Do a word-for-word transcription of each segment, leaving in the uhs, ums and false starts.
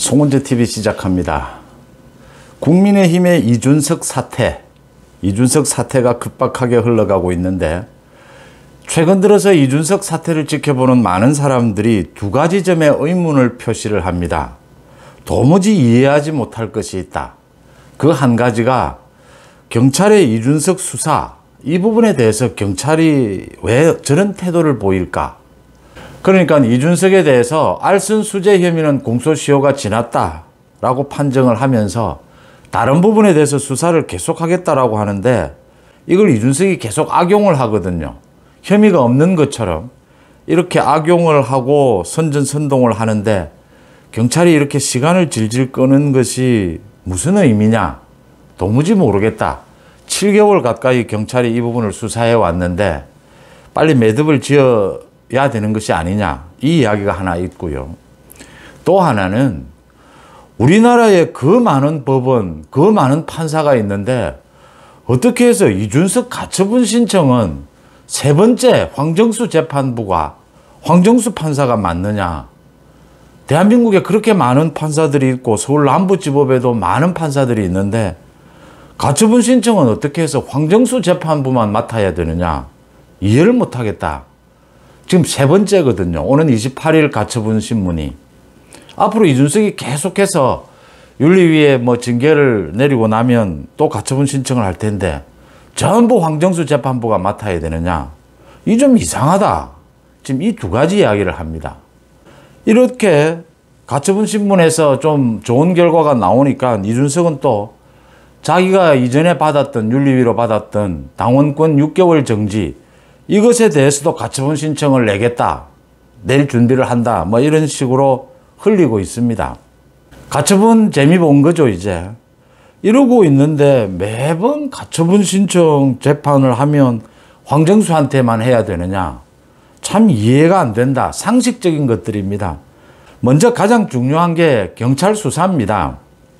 송은재티비 시작합니다. 국민의힘의 이준석 사태, 이준석 사태가 급박하게 흘러가고 있는데 최근 들어서 이준석 사태를 지켜보는 많은 사람들이 두 가지 점에 의문을 표시를 합니다. 도무지 이해하지 못할 것이 있다. 그 한 가지가 경찰의 이준석 수사, 이 부분에 대해서 경찰이 왜 저런 태도를 보일까? 그러니까 이준석에 대해서 알선수재 혐의는 공소시효가 지났다라고 판정을 하면서 다른 부분에 대해서 수사를 계속하겠다라고 하는데 이걸 이준석이 계속 악용을 하거든요. 혐의가 없는 것처럼 이렇게 악용을 하고 선전선동을 하는데 경찰이 이렇게 시간을 질질 끄는 것이 무슨 의미냐? 도무지 모르겠다. 칠 개월 가까이 경찰이 이 부분을 수사해 왔는데 빨리 매듭을 지어야 되는 것이 아니냐. 이 이야기가 하나 있고요. 또 하나는 우리나라에 그 많은 법원, 그 많은 판사가 있는데 어떻게 해서 이준석 가처분 신청은 세 번째 황정수 재판부가 황정수 판사가 맞느냐. 대한민국에 그렇게 많은 판사들이 있고 서울 남부지법에도 많은 판사들이 있는데 가처분 신청은 어떻게 해서 황정수 재판부만 맡아야 되느냐. 이해를 못하겠다. 지금 세 번째거든요. 오는 이십팔 일 가처분 신문이. 앞으로 이준석이 계속해서 윤리위에 뭐 징계를 내리고 나면 또 가처분 신청을 할 텐데 전부 황정수 재판부가 맡아야 되느냐. 이 좀 이상하다. 지금 이 두 가지 이야기를 합니다. 이렇게 가처분 신문에서 좀 좋은 결과가 나오니까 이준석은 또 자기가 이전에 받았던 윤리위로 받았던 당원권 육 개월 정지 이것에 대해서도 가처분 신청을 내겠다. 낼 준비를 한다. 뭐 이런 식으로 흘리고 있습니다. 가처분 재미 본 거죠, 이제. 이러고 있는데 매번 가처분 신청 재판을 하면 황정수한테만 해야 되느냐. 참 이해가 안 된다. 상식적인 것들입니다. 먼저 가장 중요한 게 경찰 수사입니다.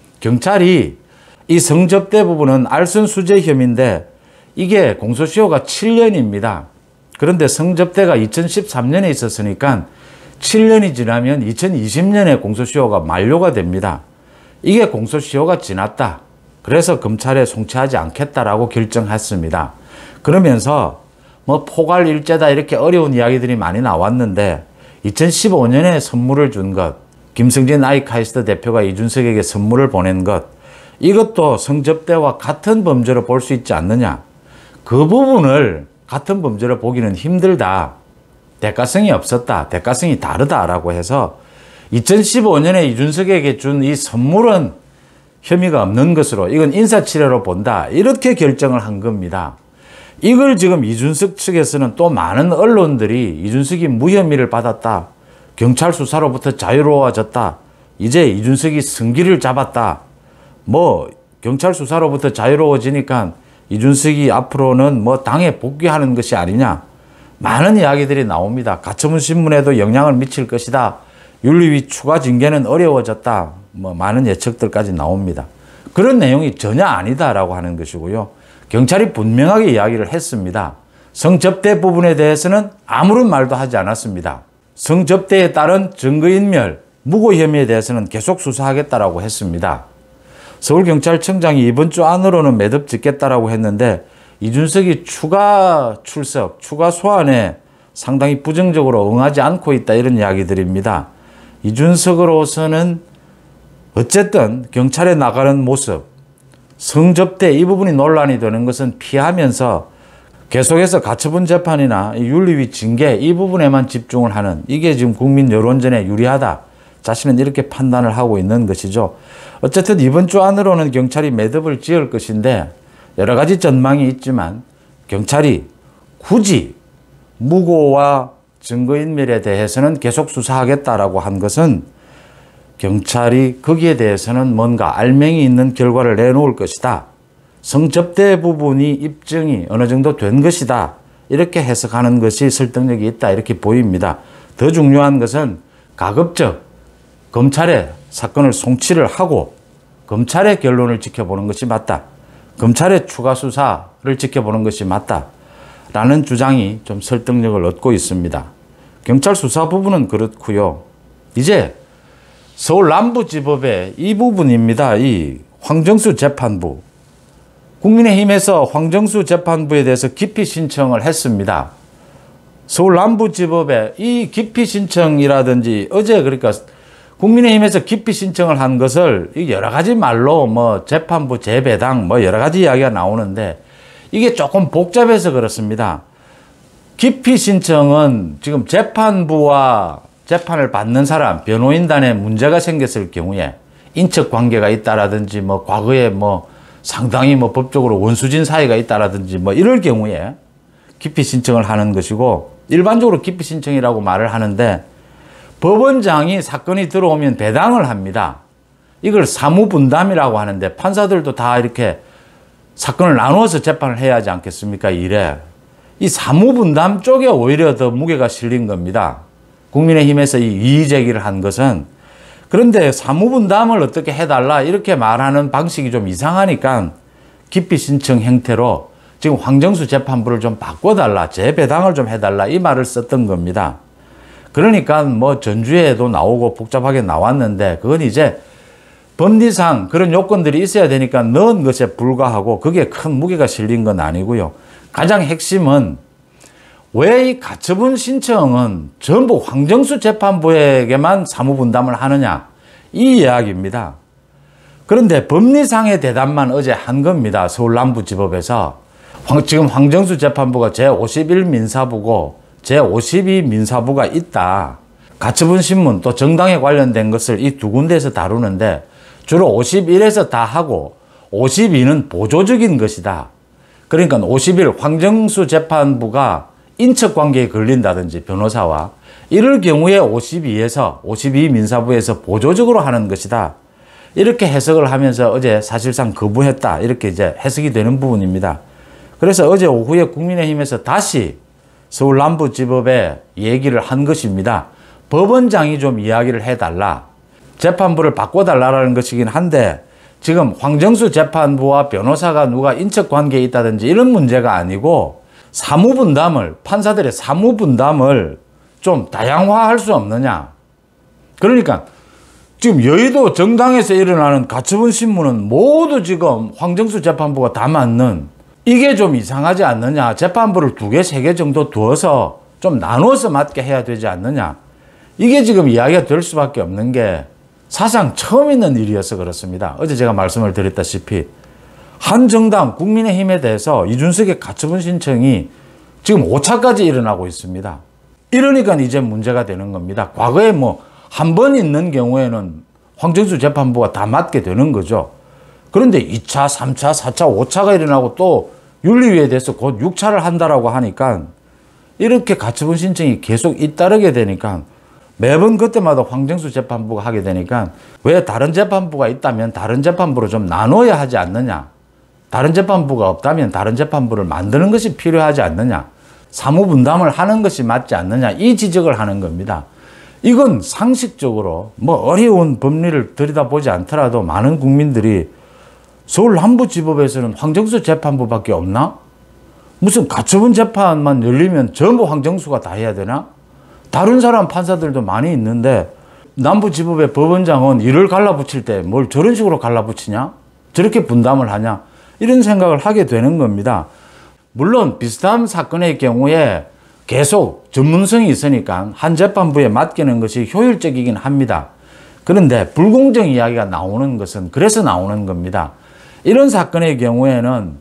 경찰이 이 성접대 부분은 알선수재 혐의인데 이게 공소시효가 칠 년입니다. 그런데 성접대가 이천십삼 년에 있었으니까 칠 년이 지나면 이천이십 년에 공소시효가 만료가 됩니다. 이게 공소시효가 지났다. 그래서 검찰에 송치하지 않겠다라고 결정했습니다. 그러면서 뭐 포괄일제다 이렇게 어려운 이야기들이 많이 나왔는데 이천십오 년에 선물을 준 것, 김승진 아이카이스트 대표가 이준석에게 선물을 보낸 것, 이것도 성접대와 같은 범죄로 볼 수 있지 않느냐. 그 부분을 같은 범죄로 보기는 힘들다. 대가성이 없었다. 대가성이 다르다라고 해서 이천십오 년에 이준석에게 준 이 선물은 혐의가 없는 것으로 이건 인사치레로 본다. 이렇게 결정을 한 겁니다. 이걸 지금 이준석 측에서는 또 많은 언론들이 이준석이 무혐의를 받았다. 경찰 수사로부터 자유로워졌다. 이제 이준석이 승기를 잡았다. 뭐 경찰 수사로부터 자유로워지니까 이준석이 앞으로는 뭐 당에 복귀하는 것이 아니냐. 많은 이야기들이 나옵니다. 가처분 신문에도 영향을 미칠 것이다. 윤리위 추가 징계는 어려워졌다. 뭐 많은 예측들까지 나옵니다. 그런 내용이 전혀 아니다라고 하는 것이고요. 경찰이 분명하게 이야기를 했습니다. 성접대 부분에 대해서는 아무런 말도 하지 않았습니다. 성접대에 따른 증거인멸, 무고 혐의에 대해서는 계속 수사하겠다라고 했습니다. 서울경찰청장이 이번 주 안으로는 매듭 짓겠다라고 했는데 이준석이 추가 출석, 추가 소환에 상당히 부정적으로 응하지 않고 있다 이런 이야기들입니다. 이준석으로서는 어쨌든 경찰에 나가는 모습, 성접대 이 부분이 논란이 되는 것은 피하면서 계속해서 가처분 재판이나 윤리위 징계 이 부분에만 집중을 하는 이게 지금 국민 여론전에 유리하다. 자신은 이렇게 판단을 하고 있는 것이죠. 어쨌든 이번 주 안으로는 경찰이 매듭을 지을 것인데 여러 가지 전망이 있지만 경찰이 굳이 무고와 증거인멸에 대해서는 계속 수사하겠다라고 한 것은 경찰이 거기에 대해서는 뭔가 알맹이 있는 결과를 내놓을 것이다. 성접대 부분이 입증이 어느 정도 된 것이다. 이렇게 해석하는 것이 설득력이 있다. 이렇게 보입니다. 더 중요한 것은 가급적 검찰에 사건을 송치를 하고 검찰의 결론을 지켜보는 것이 맞다. 검찰의 추가 수사를 지켜보는 것이 맞다. 라는 주장이 좀 설득력을 얻고 있습니다. 경찰 수사 부분은 그렇고요. 이제 서울 남부지법의 이 부분입니다. 이 황정수 재판부. 국민의힘에서 황정수 재판부에 대해서 기피 신청을 했습니다. 서울 남부지법에 이 기피 신청이라든지 어제 그러니까 국민의힘에서 기피 신청을 한 것을 여러 가지 말로 뭐 재판부 재배당 뭐 여러 가지 이야기가 나오는데 이게 조금 복잡해서 그렇습니다. 기피 신청은 지금 재판부와 재판을 받는 사람, 변호인단에 문제가 생겼을 경우에 인척 관계가 있다라든지 뭐 과거에 뭐 상당히 뭐 법적으로 원수진 사이가 있다라든지 뭐 이럴 경우에 기피 신청을 하는 것이고 일반적으로 기피 신청이라고 말을 하는데 법원장이 사건이 들어오면 배당을 합니다. 이걸 사무분담이라고 하는데 판사들도 다 이렇게 사건을 나누어서 재판을 해야 하지 않겠습니까? 이래. 이 사무분담 쪽에 오히려 더 무게가 실린 겁니다. 국민의힘에서 이 이의 제기를 한 것은 그런데 사무분담을 어떻게 해달라 이렇게 말하는 방식이 좀 이상하니까 기피 신청 형태로 지금 황정수 재판부를 좀 바꿔달라 재배당을 좀 해달라 이 말을 썼던 겁니다. 그러니까 뭐 전주에도 나오고 복잡하게 나왔는데 그건 이제 법리상 그런 요건들이 있어야 되니까 넣은 것에 불과하고 그게 큰 무게가 실린 건 아니고요. 가장 핵심은 왜 이 가처분 신청은 전부 황정수 재판부에게만 사무분담을 하느냐 이 이야기입니다. 그런데 법리상의 대답만 어제 한 겁니다. 서울 남부지법에서 황, 지금 황정수 재판부가 제오십일 민사부고 제오십이 민사부가 있다. 가처분 신문 또 정당에 관련된 것을 이 두 군데에서 다루는데 주로 오십일에서 다 하고 오십이는 보조적인 것이다. 그러니까 오십일 황정수 재판부가 인척관계에 걸린다든지 변호사와 이럴 경우에 오십이에서 오십이 민사부에서 보조적으로 하는 것이다. 이렇게 해석을 하면서 어제 사실상 거부했다. 이렇게 이제 해석이 되는 부분입니다. 그래서 어제 오후에 국민의힘에서 다시 서울 남부지법에 얘기를 한 것입니다. 법원장이 좀 이야기를 해달라. 재판부를 바꿔달라는 것이긴 한데 지금 황정수 재판부와 변호사가 누가 인척관계에 있다든지 이런 문제가 아니고 사무분담을 판사들의 사무분담을 좀 다양화할 수 없느냐. 그러니까 지금 여의도 정당에서 일어나는 가처분 신문은 모두 지금 황정수 재판부가 다 맞는 이게 좀 이상하지 않느냐. 재판부를 두 개, 세 개 정도 두어서 좀 나눠서 맞게 해야 되지 않느냐. 이게 지금 이야기가 될 수밖에 없는 게 사상 처음 있는 일이어서 그렇습니다. 어제 제가 말씀을 드렸다시피 한 정당 국민의힘에 대해서 이준석의 가처분 신청이 지금 오 차까지 일어나고 있습니다. 이러니까 이제 문제가 되는 겁니다. 과거에 뭐 한 번 있는 경우에는 황정수 재판부가 다 맞게 되는 거죠. 그런데 이 차, 삼 차, 사 차, 오 차가 일어나고 또 윤리위에 대해서 곧 육 차를 한다라고 하니까 이렇게 가처분 신청이 계속 잇따르게 되니까 매번 그때마다 황정수 재판부가 하게 되니까 왜 다른 재판부가 있다면 다른 재판부로 좀 나눠야 하지 않느냐. 다른 재판부가 없다면 다른 재판부를 만드는 것이 필요하지 않느냐. 사무분담을 하는 것이 맞지 않느냐. 이 지적을 하는 겁니다. 이건 상식적으로 뭐 어려운 법리를 들여다보지 않더라도 많은 국민들이 서울 남부지법에서는 황정수 재판부밖에 없나? 무슨 가처분 재판만 열리면 전부 황정수가 다 해야 되나? 다른 사람 판사들도 많이 있는데 남부지법의 법원장은 이를 갈라붙일 때 뭘 저런 식으로 갈라붙이냐? 저렇게 분담을 하냐? 이런 생각을 하게 되는 겁니다. 물론 비슷한 사건의 경우에 계속 전문성이 있으니까 한 재판부에 맡기는 것이 효율적이긴 합니다. 그런데 불공정 이야기가 나오는 것은 그래서 나오는 겁니다. 이런 사건의 경우에는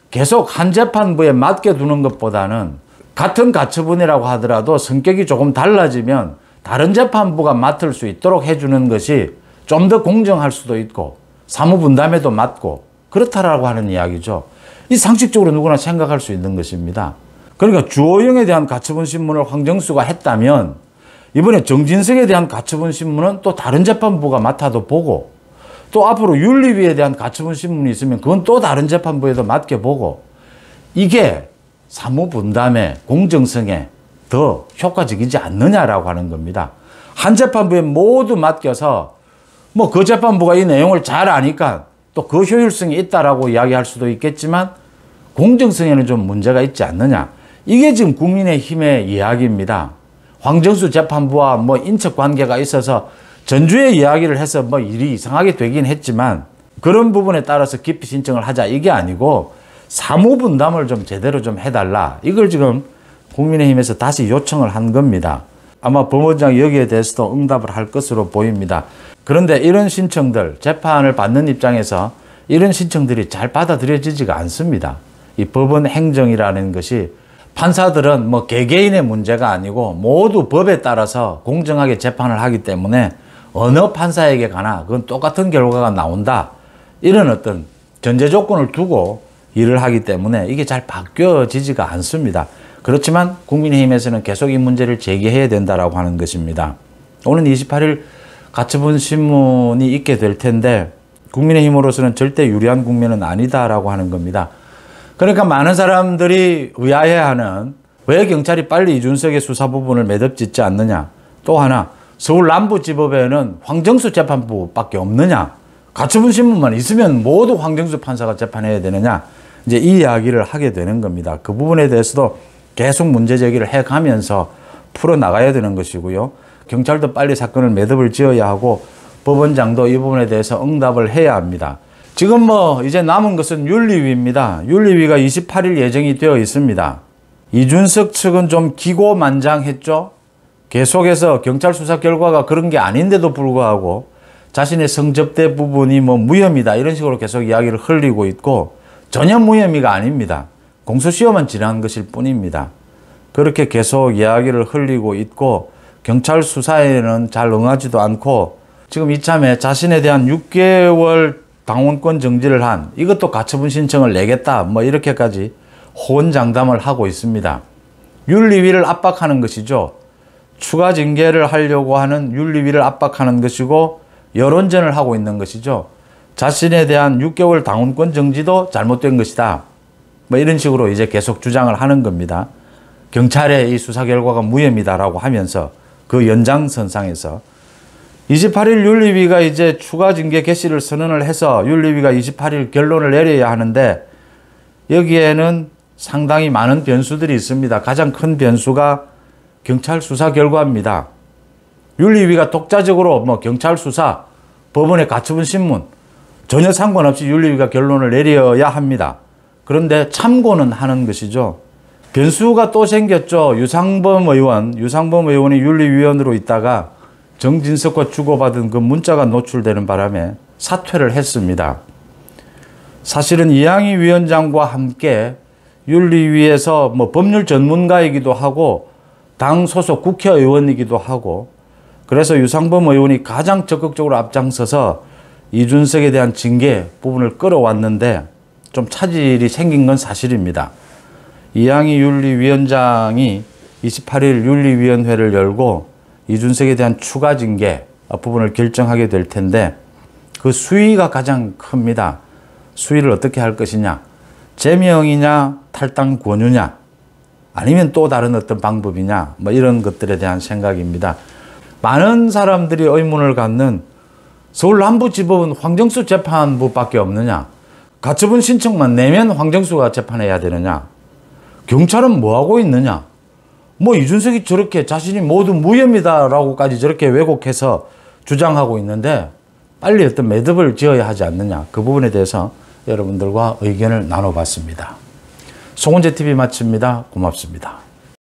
계속 한 재판부에 맡겨두는 것보다는 같은 가처분이라고 하더라도 성격이 조금 달라지면 다른 재판부가 맡을 수 있도록 해주는 것이 좀 더 공정할 수도 있고 사무분담에도 맞고 그렇다라고 하는 이야기죠. 이 상식적으로 누구나 생각할 수 있는 것입니다. 그러니까 주호영에 대한 가처분 신문을 황정수가 했다면 이번에 정진석에 대한 가처분 신문은 또 다른 재판부가 맡아도 보고 또 앞으로 윤리위에 대한 가처분 신문이 있으면 그건 또 다른 재판부에도 맡겨보고 이게 사무분담의 공정성에 더 효과적이지 않느냐라고 하는 겁니다. 한 재판부에 모두 맡겨서 뭐 그 재판부가 이 내용을 잘 아니까 또 그 효율성이 있다라고 이야기할 수도 있겠지만 공정성에는 좀 문제가 있지 않느냐. 이게 지금 국민의힘의 이야기입니다. 황정수 재판부와 뭐 인척관계가 있어서 전주에 이야기를 해서 뭐 일이 이상하게 되긴 했지만 그런 부분에 따라서 기피 신청을 하자 이게 아니고 사무 분담을 좀 제대로 좀 해달라. 이걸 지금 국민의힘에서 다시 요청을 한 겁니다. 아마 법원장이 여기에 대해서도 응답을 할 것으로 보입니다. 그런데 이런 신청들, 재판을 받는 입장에서 이런 신청들이 잘 받아들여지지가 않습니다. 이 법원 행정이라는 것이 판사들은 뭐 개개인의 문제가 아니고 모두 법에 따라서 공정하게 재판을 하기 때문에 어느 판사에게 가나 그건 똑같은 결과가 나온다. 이런 어떤 전제 조건을 두고 일을 하기 때문에 이게 잘 바뀌어지지가 않습니다. 그렇지만 국민의힘에서는 계속 이 문제를 제기해야 된다라고 하는 것입니다. 오는 이십팔 일 가처분 신문이 있게 될 텐데 국민의힘으로서는 절대 유리한 국면은 아니다라고 하는 겁니다. 그러니까 많은 사람들이 의아해하는 왜 경찰이 빨리 이준석의 수사 부분을 매듭짓지 않느냐. 또 하나 서울 남부지법에는 황정수 재판부밖에 없느냐. 가처분 신문만 있으면 모두 황정수 판사가 재판해야 되느냐. 이제 이 이야기를 하게 되는 겁니다. 그 부분에 대해서도 계속 문제 제기를 해가면서 풀어나가야 되는 것이고요. 경찰도 빨리 사건을 매듭을 지어야 하고 법원장도 이 부분에 대해서 응답을 해야 합니다. 지금 뭐 이제 남은 것은 윤리위입니다. 윤리위가 이십팔 일 예정이 되어 있습니다. 이준석 측은 좀 기고만장했죠. 계속해서 경찰 수사 결과가 그런 게 아닌데도 불구하고 자신의 성접대 부분이 뭐 무혐의다 이런 식으로 계속 이야기를 흘리고 있고 전혀 무혐의가 아닙니다. 공소시효만 지난 것일 뿐입니다. 그렇게 계속 이야기를 흘리고 있고 경찰 수사에는 잘 응하지도 않고 지금 이참에 자신에 대한 육 개월 당원권 정지를 한 이것도 가처분 신청을 내겠다 뭐 이렇게까지 호언장담을 하고 있습니다. 윤리위를 압박하는 것이죠. 추가 징계를 하려고 하는 윤리위를 압박하는 것이고 여론전을 하고 있는 것이죠. 자신에 대한 육 개월 당원권 정지도 잘못된 것이다. 뭐 이런 식으로 이제 계속 주장을 하는 겁니다. 경찰의 이 수사 결과가 무혐의다라고 하면서 그 연장선상에서 이십팔 일 윤리위가 이제 추가 징계 개시를 선언을 해서 윤리위가 이십팔 일 결론을 내려야 하는데 여기에는 상당히 많은 변수들이 있습니다. 가장 큰 변수가 경찰 수사 결과입니다. 윤리위가 독자적으로 뭐 경찰 수사, 법원의 가처분 신문 전혀 상관없이 윤리위가 결론을 내려야 합니다. 그런데 참고는 하는 것이죠. 변수가 또 생겼죠. 유상범 의원, 유상범 의원이 윤리위원으로 있다가 정진석과 주고받은 그 문자가 노출되는 바람에 사퇴를 했습니다. 사실은 이양희 위원장과 함께 윤리위에서 뭐 법률 전문가이기도 하고 당 소속 국회의원이기도 하고 그래서 유상범 의원이 가장 적극적으로 앞장서서 이준석에 대한 징계 부분을 끌어왔는데 좀 차질이 생긴 건 사실입니다. 이양희 윤리위원장이 이십팔 일 윤리위원회를 열고 이준석에 대한 추가 징계 부분을 결정하게 될 텐데 그 수위가 가장 큽니다. 수위를 어떻게 할 것이냐. 제명이냐 탈당 권유냐 아니면 또 다른 어떤 방법이냐 뭐 이런 것들에 대한 생각입니다. 많은 사람들이 의문을 갖는 서울 남부지법은 황정수 재판부밖에 없느냐. 가처분 신청만 내면 황정수가 재판해야 되느냐. 경찰은 뭐하고 있느냐. 뭐 이준석이 저렇게 자신이 모두 무혐의다라고까지 저렇게 왜곡해서 주장하고 있는데 빨리 어떤 매듭을 지어야 하지 않느냐. 그 부분에 대해서 여러분들과 의견을 나눠봤습니다. 송은재 티비 마칩니다. 고맙습니다.